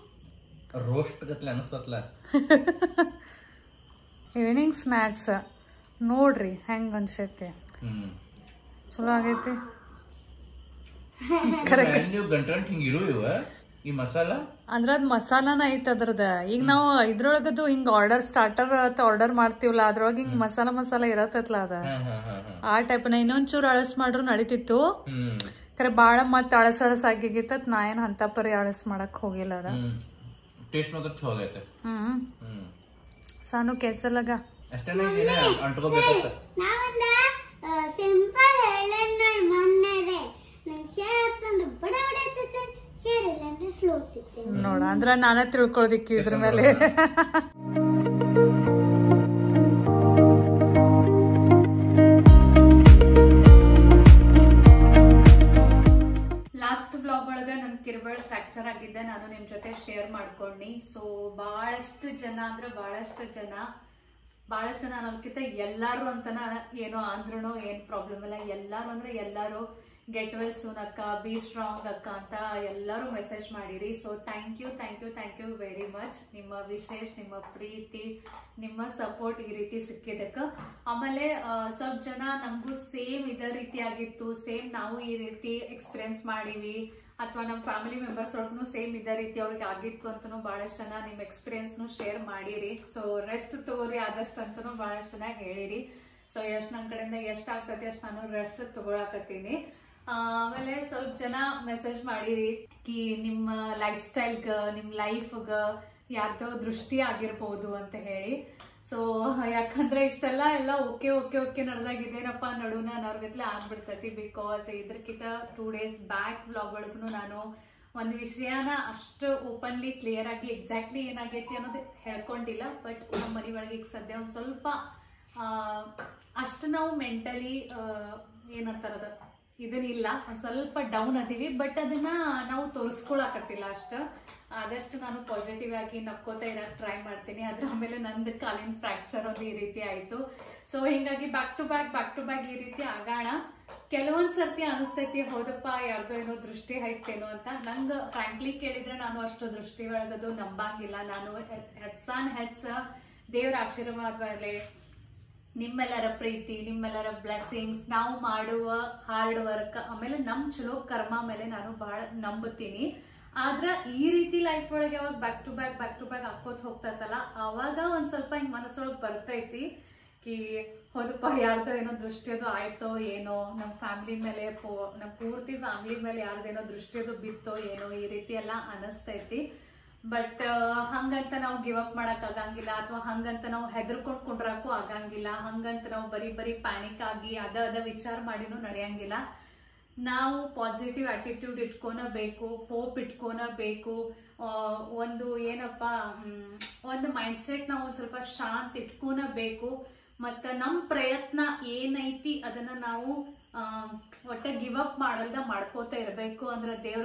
evening snacks ನೋಡ್ರಿ ಹೆಂಗ್ ಅನ್ಸೈತಿ. ಚಲೋ ಆಗೈತಿ. ಈ ಮಸಾಲ ಅಂದ್ರ ಅದ್ ಮಸಾಲಾನ ಐತೆ ಅದ್ರದ. ಈಗ ನಾವು ಇದ್ರೊಳಗದು ಹಿಂಗ ಸ್ಟಾರ್ಟರ್ ಆರ್ಡರ್ ಮಾಡ್ತೀವಲ್ಲ ಅದ್ರೊಳಗ ಹಿಂಗ್ ಮಸಾಲ ಇರತ್ತಲ್ಲ ಅದ ಆ ಟೈಪ್ನ ಇನ್ನೊಂಚೂರು ಅಳಸ್ ಮಾಡ್ರು ನಡೀತಿತ್ತು. ಖರೆ ಬಾಳ ಮತ್ ಅಳಸ್ ಆಗಿಗಿತ್ತ, ನಾ ಏನ್ ಅಂತ ಪರಿ ಅಳಸ್ ಮಾಡಕ್ ಹೋಗಿಲ್ಲ ಅದ. ಟೇಸ್ಟ್ ಮಾತ್ರ ಚಲೋ ಐತೆ. ಸಾನು ಕೆಸ ಲಗ ಅಷ್ಟೇ ಅಂಟ್ಕೋಬೇಕಂತ ಸಿಂಪಲ್ ನೋಡ ಅಂದ್ರ ನಾನೇ ತಿಳ್ಕೊಳ್ದಿಕ್ಕಿ ಇದ್ರ ಮೇಲೆ. ಲಾಸ್ಟ್ ಬ್ಲಾಗ್ ಒಳಗ ನನ್ ಕಿರ್ಬಳ್ ಫ್ರಾಕ್ಚರ್ ಆಗಿದ್ದೆ, ನಾನು ನಿಮ್ ಜೊತೆ ಶೇರ್ ಮಾಡ್ಕೊಂಡಿ. ಸೊ ಬಹಳಷ್ಟು ಜನ ಅನ್ನೋದಕ್ಕಿಂತ ಎಲ್ಲಾರು ಅಂತನ ಏನೋ ಅಂದ್ರೂ ಏನ್ ಪ್ರಾಬ್ಲಮ್ ಇಲ್ಲ. ಎಲ್ಲಾರು ಅಂದ್ರೆ ಎಲ್ಲಾರು ಗೆಟ್ ವೆಲ್ ಸೂನ್ ಅಕ್ಕ, ಬಿ ಸ್ಟ್ರಾಂಗ್ ಅಕ್ಕ ಅಂತ ಎಲ್ಲರೂ ಮೆಸೇಜ್ ಮಾಡಿರಿ. So thank you very much. ನಿಮ್ಮ ವಿಶೇಷ, ನಿಮ್ಮ ಪ್ರೀತಿ, ನಿಮ್ಮ ಸಪೋರ್ಟ್ ಈ ರೀತಿ ಸಿಕ್ಕಿದಕ್ಕ. ಆಮೇಲೆ ಸ್ವಲ್ಪ ಜನ ನಮಗೂ ಸೇಮ್ ಇದೇ ರೀತಿ ಆಗಿತ್ತು, ಸೇಮ್ ನಾವು ಈ ರೀತಿ ಎಕ್ಸ್ಪೀರಿಯನ್ಸ್ ಮಾಡಿವಿ, ಅಥವಾ ನಮ್ಮ ಫ್ಯಾಮಿಲಿ ಮೆಂಬರ್ಸ್ ಒಳಗೂ ಸೇಮ್ ಇದೇ ರೀತಿ ಅವ್ರಿಗೆ ಆಗಿತ್ತು ಅಂತನೂ ಬಹಳಷ್ಟು ಜನ ನಿಮ್ಮ ಎಕ್ಸ್ಪೀರಿಯನ್ಸ್ನು ಶೇರ್ ಮಾಡಿರಿ. ಸೊ ರೆಸ್ಟ್ ತಗೋರಿ ಆದಷ್ಟು ಅಂತನೂ ಬಹಳಷ್ಟು ಚೆನ್ನಾಗಿ ಹೇಳಿರಿ. ಸೊ ಎಷ್ಟು ನನ್ನ ಕಡೆಯಿಂದ ಎಷ್ಟು ಆಗ್ತೈತಿ ಅಷ್ಟು ನಾನು ರೆಸ್ಟ್ ತಗೊಳಕತ್ತೀನಿ. ಆಮೇಲೆ ಸ್ವಲ್ಪ ಜನ ಮೆಸೇಜ್ ಮಾಡಿರಿ ಕಿ ನಿಮ್ಮ ಲೈಫ್ ಸ್ಟೈಲ್ಗ, ನಿಮ್ಮ ಲೈಫ್ಗ ಯಾರ್ದೋ ದೃಷ್ಟಿ ಆಗಿರ್ಬೋದು ಅಂತ ಹೇಳಿ. ಸೊ ಯಾಕಂದ್ರೆ ಇಷ್ಟೆಲ್ಲ ಎಲ್ಲ ಓಕೆ ನಡೆದಾಗಿದ್ದೇನಪ್ಪ ನಡುನ ಅನ್ನೋರ್ಗತ್ಲೆ ಆಗ್ಬಿಡ್ತೈತಿ. ಬಿಕಾಸ್ ಇದ್ರಕ್ಕಿಂತ 2 days ಬ್ಯಾಕ್ ವ್ಲಾಗ್ ಒಳಗೂ ನಾನು ಒಂದು ವಿಷಯನ ಅಷ್ಟು ಓಪನ್ಲಿ ಕ್ಲಿಯರ್ ಆಗಿ ಎಕ್ಸಾಕ್ಟ್ಲಿ ಏನಾಗೈತಿ ಅನ್ನೋದು ಹೇಳ್ಕೊಂಡಿಲ್ಲ. ಬಟ್ ನಮ್ಮ ಮನೆ ಒಳಗೆ ಈಗ ಸದ್ಯ ಒಂದು ಸ್ವಲ್ಪ ಅಷ್ಟು ನಾವು ಮೆಂಟಲಿ ಏನಂತಾರದ ಇದನ್ನಿಲ್ಲ, ಒಂದು ಸ್ವಲ್ಪ ಡೌನ್ ಅದೀವಿ. ಬಟ್ ಅದನ್ನ ನಾವು ತೋರಿಸ್ಕೊಳಕತ್ತಿಲ್ಲ ಅಷ್ಟು. ಆದಷ್ಟು ನಾನು ಪಾಸಿಟಿವ್ ಆಗಿ ನಕ್ಕೋತಾ ಇರಕ್ಕೆ ಟ್ರೈ ಮಾಡ್ತೀನಿ. ಅದ್ರ ಆಮೇಲೆ ನಂದು ಕಾಲಿನ ಫ್ರಾಕ್ಚರ್ ಒಂದು ಈ ರೀತಿ ಆಯ್ತು. ಸೊ ಹಿಂಗಾಗಿ ಬ್ಯಾಕ್ ಟು ಬ್ಯಾಕ್ ಈ ರೀತಿ ಆಗಾಣ. ಕೆಲವೊಂದ್ ಸರ್ತಿ ಅನಿಸ್ತೈತಿ ಹೌದಪ್ಪ ಯಾರ್ದೋ ಏನೋ ದೃಷ್ಟಿ ಐತೇನೋ ಅಂತ. ನಂಗೆ ಫ್ರಾಂಕ್ಲಿ ಕೇಳಿದ್ರೆ ನಾನು ಅಷ್ಟು ದೃಷ್ಟಿ ಒಳಗದು ನಂಬಂಗಿಲ್ಲ. ನಾನು ಹೆಚ್ಚ ದೇವರ ಆಶೀರ್ವಾದವಾಗಲಿ, ನಿಮ್ಮೆಲ್ಲರ ಪ್ರೀತಿ, ನಿಮ್ಮೆಲ್ಲರ ಬ್ಲೆಸ್ಸಿಂಗ್ಸ್, ನಾವು ಮಾಡುವ ಹಾರ್ಡ್ ವರ್ಕ್, ಆಮೇಲೆ ನಮ್ ಚಲೋ ಕರ್ಮ ಮೇಲೆ ನಾನು ಬಹಳ ನಂಬುತ್ತೀನಿ. ಆದ್ರೆ ಈ ರೀತಿ ಲೈಫ್ ಒಳಗೆ ಯಾವಾಗ ಬ್ಯಾಕ್ ಟು ಬ್ಯಾಕ್ ಹಾಕೋತ್ ಹೋಗ್ತೈತಲ್ಲ ಅವಾಗ ಒಂದ್ ಸ್ವಲ್ಪ ಹಿಂಗ್ ಮನಸ್ಸೊಳಗ್ ಬರ್ತೈತಿ ಕಿ ಹೌದಪ್ಪ ಯಾರ್ದೋ ಏನೋ ದೃಷ್ಟಿಯದು ಆಯ್ತೋ ಏನೋ ನಮ್ಮ ಫ್ಯಾಮಿಲಿ ಮೇಲೆ ನಮ್ಮ ಪೂರ್ತಿ ಫ್ಯಾಮಿಲಿ ಮೇಲೆ ಯಾರ್ದೇನೋ ದೃಷ್ಟಿಯದು ಬಿತ್ತೋ ಏನೋ ಈ ರೀತಿ ಎಲ್ಲ ಅನಿಸ್ತೈತಿ. ಬಟ್ ಹಂಗಂತ ನಾವು ಗಿವ್ ಅಪ್ ಮಾಡಕ್ ಆಗಂಗಿಲ್ಲ, ಅಥವಾ ಹಂಗಂತ ನಾವು ಹೆದರ್ಕೊಂಡ್ ಕುಂಡ್ರಾಕು ಆಗಂಗಿಲ್ಲ, ಹಂಗಂತ ನಾವು ಬರೀ ಪ್ಯಾನಿಕ್ ಆಗಿ ಅದ ವಿಚಾರ ಮಾಡಿನೂ ನಡೆಯಂಗಿಲ್ಲ. ನಾವು ಪಾಸಿಟಿವ್ ಆಟಿಟ್ಯೂಡ್ ಇಟ್ಕೊನಬೇಕು, ಹೋಪ್ ಇಟ್ಕೊನಬೇಕು, ಒಂದು ಏನಪ್ಪ ಒಂದು ಮೈಂಡ್ ಸೆಟ್ ನಾವು ಒಂದ್ ಸ್ವಲ್ಪ ಶಾಂತ ಇಟ್ಕೊನಬೇಕು. ಮತ್ತ ನಮ್ ಪ್ರಯತ್ನ ಏನೈತಿ ಅದನ್ನ ನಾವು ಒಟ್ಟ ಗಿವ್ ಅಪ್ ಮಾಡಲ್ದ ಮಾಡ್ಕೋತಾ ಇರ್ಬೇಕು. ಅಂದ್ರೆ ದೇವ್ರ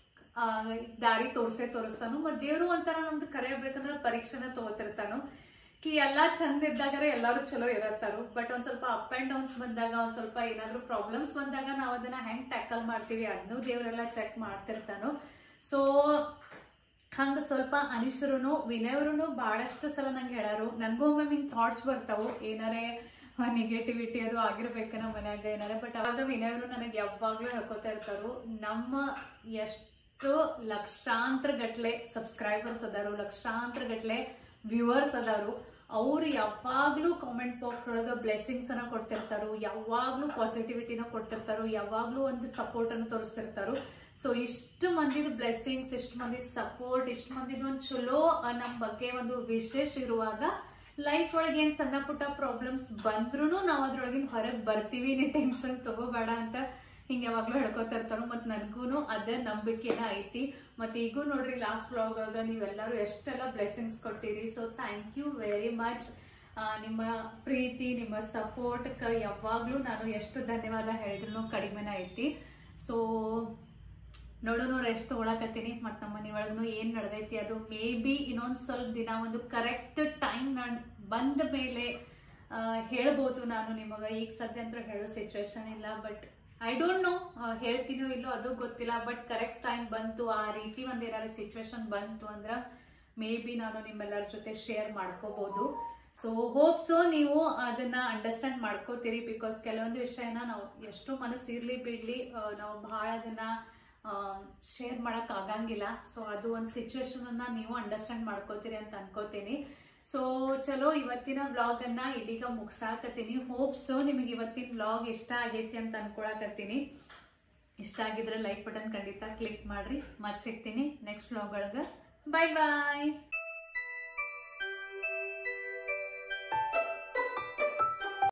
ದಾರಿ ತೋರಿಸ್ತಾನು. ಮತ್ ದೇವ್ರು ಒಂಥರ ನಮ್ದು ಕರೆಯಬೇಕಂದ್ರೆ ಪರೀಕ್ಷೆನ ತಗೋತಿರ್ತಾನು ಕಿ ಎಲ್ಲಾ ಚಂದ ಇದ್ದಾಗ ಎಲ್ಲಾರು ಚಲೋ ಇರತ್ತಾರು. ಬಟ್ ಒಂದ್ ಸ್ವಲ್ಪ ಅಪ್ ಅಂಡ್ ಡೌನ್ಸ್ ಬಂದಾಗ, ಒಂದ್ ಸ್ವಲ್ಪ ಏನಾದ್ರು ಪ್ರಾಬ್ಲಮ್ಸ್ ಬಂದಾಗ ನಾವ್ ಅದನ್ನ ಹೆಂಗ್ ಟ್ಯಾಕಲ್ ಮಾಡ್ತೀವಿ ಅದನ್ನು ದೇವ್ರೆಲ್ಲ ಚೆಕ್ ಮಾಡ್ತಿರ್ತಾನು. ಸೊ ಹಂಗ ಸ್ವಲ್ಪ ಅನಿಶ್ರುನು ವಿನಯವ್ರುನು ಬಹಳಷ್ಟು ಸಲ ನಂಗೆ ಹೇಳಾರು. ನನ್ಗೂ ಒಮ್ಮೆ ಹಿಂಗ್ ಥಾಟ್ಸ್ ಬರ್ತಾವು ಏನಾರೇ ನೆಗೆಟಿವಿಟಿ ಅದು ಆಗಿರ್ಬೇಕನ ಮನ್ಯಾಗ ಏನಾರ. ಬಟ್ ಅವಾಗ ವಿನಯವ್ರು ನನಗೆ ಯಾವಾಗ್ಲೂ ಹೇಳ್ಕೊತಾ ಇರ್ತಾರು, ನಮ್ಮ ಎಷ್ಟು ಲಕ್ಷಾಂತರ ಗಟ್ಲೆ ಸಬ್ಸ್ಕ್ರೈಬರ್ಸ್ ಅದಾರು, ಲಕ್ಷಾಂತರ ಗಟ್ಲೆ ವ್ಯೂವರ್ಸ್ ಅದಾರು, ಅವ್ರು ಯಾವಾಗ್ಲೂ ಕಾಮೆಂಟ್ ಬಾಕ್ಸ್ ಒಳಗ ಬ್ಲೆಸ್ಸಿಂಗ್ಸ್ ಅನ್ನ ಕೊಡ್ತಿರ್ತಾರು, ಯಾವಾಗ್ಲೂ ಪಾಸಿಟಿವಿಟಿನ ಕೊಡ್ತಿರ್ತಾರು, ಯಾವಾಗ್ಲೂ ಒಂದು ಸಪೋರ್ಟ್ ಅನ್ನು ತೋರಿಸ್ತಿರ್ತಾರು. ಸೊ ಇಷ್ಟು ಮಂದಿದ ಬ್ಲೆಸ್ಸಿಂಗ್ಸ್, ಇಷ್ಟು ಮಂದಿದ ಸಪೋರ್ಟ್, ಇಷ್ಟು ಮಂದಿದ ಒಂದು ಚಲೋ ನಮ್ ಬಗ್ಗೆ ಒಂದು ವಿಶೇಷ ಇರುವಾಗ ಲೈಫ್ ಒಳಗೆ ಏನ್ ಸಣ್ಣ ಪುಟ್ಟ ಪ್ರಾಬ್ಲಮ್ಸ್ ಬಂದ್ರು ನಾವ್ ಅದ್ರೊಳಗಿನ ಹೊರಗೆ ಬರ್ತೀವಿ, ನೀ ಟೆನ್ಷನ್ ತಗೋಬೇಡ ಅಂತ ಹಿಂಗೆ ಯಾವಾಗ್ಲೂ ಹೇಳ್ಕೊತಾ ಇರ್ತಾರು. ಮತ್ ನನ್ಗೂನು ಅದೇ ನಂಬಿಕೆನ ಐತಿ. ಮತ್ತೆ ಈಗೂ ನೋಡ್ರಿ ಲಾಸ್ಟ್ ವ್ಲಾಗ್ ಒಳಗ ನೀವೆಲ್ಲರೂ ಎಷ್ಟೆಲ್ಲ ಬ್ಲೆಸ್ಸಿಂಗ್ಸ್ ಕೊಟ್ಟಿರಿ. So thank you very much. ನಿಮ್ಮ ಪ್ರೀತಿ, ನಿಮ್ಮ ಸಪೋರ್ಟ್ ಯಾವಾಗ್ಲೂ ನಾನು ಎಷ್ಟು ಧನ್ಯವಾದ ಹೇಳಿದ್ರು ಕಡಿಮೆನ ಐತಿ. ಸೊ ನೋಡೋನು ರೆಸ್ಟ್ ತಗೊಳಕತ್ತೀನಿ. ಮತ್ ನಮ್ಮ ಮನೆ ಒಳಗೂ ಏನ್ ನಡೆದೈತಿ ಅದು ಮೇ ಬಿ ಇನ್ನೊಂದ್ ಸ್ವಲ್ಪ ದಿನ ಒಂದು ಕರೆಕ್ಟ್ ಟೈಮ್ ಬಂದ ಮೇಲೆ ಹೇಳ್ಬೋದು ನಾನು ನಿಮಗ. ಈಗ ಸದ್ಯ ಅಂತ ಹೇಳೋ ಸಿಚುವೇಶನ್ ಇಲ್ಲ. ಬಟ್ ಐ ಡೋಂಟ್ ನೋ ಹೇಳ್ತೀನೋ ಇಲ್ಲೋ ಅದು ಗೊತ್ತಿಲ್ಲ. ಬಟ್ ಕರೆಕ್ಟ್ ಟೈಮ್ ಬಂತು, ಆ ರೀತಿ ಒಂದ್ ಏನಾದ್ರು ಸಿಚುವೇಶನ್ ಬಂತು ಅಂದ್ರ ಮೇ ಬಿ ನಾನು ನಿಮ್ಮೆಲ್ಲರ ಜೊತೆ ಶೇರ್ ಮಾಡ್ಕೋಬಹುದು. ಸೊ ಹೋಪ್ ಸೊ ನೀವು ಅದನ್ನ ಅಂಡರ್ಸ್ಟ್ಯಾಂಡ್ ಮಾಡ್ಕೋತೀರಿ. ಬಿಕಾಸ್ ಕೆಲವೊಂದು ವಿಷಯನ ನಾವು ಎಷ್ಟು ಮನಸ್ಸು ಇರ್ಲಿ ಬಿಡ್ಲಿ ನಾವು ಬಹಳ ಅದನ್ನ ಶೇರ್ ಮಾಡಕ್ ಆಗಂಗಿಲ್ಲ. ಸೊ ಅದು ಒಂದು ಸಿಚುವೇಶನ್ ಅನ್ನ ನೀವು ಅಂಡರ್ಸ್ಟ್ಯಾಂಡ್ ಮಾಡ್ಕೋತೀರಿ ಅಂತ ಅನ್ಕೋತೀನಿ. ಸೊ ಚಲೋ ಇವತ್ತಿನ ವ್ಲಾಗ್ ಅನ್ನ ಇಲ್ಲಿಗ ಮುಗ್ಸಾಕತ್ತೀನಿ. ಹೋಪ್ ಸೊ ನಿಮಗೆ ಇವತ್ತಿನ ವ್ಲಾಗ್ ಇಷ್ಟ ಆಗೈತಿ ಅಂತ ಅನ್ಕೊಳಕತ್ತೀನಿ. ಇಷ್ಟ ಆಗಿದ್ರೆ ಲೈಕ್ ಬಟನ್ ಖಂಡಿತ ಕ್ಲಿಕ್ ಮಾಡ್ರಿ. ಮತ್ ಸಿಗ್ತೀನಿ ನೆಕ್ಸ್ಟ್ ವ್ಲಾಗ್ ಒಳಗ. ಬಾಯ್ ಬಾಯ್.